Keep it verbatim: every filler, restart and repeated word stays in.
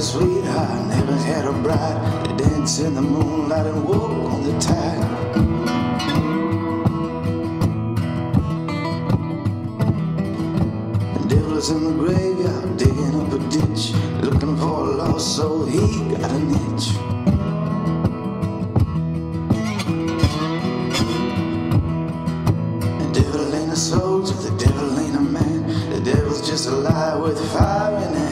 a sweetheart, never had a bride to dance in the moonlight and walk on the tide. The devil is in the graveyard, digging up a ditch, looking for a lost soul, he got an itch. The devil ain't a soldier, the devil ain't a man, the devil's just a lie with fire in hand.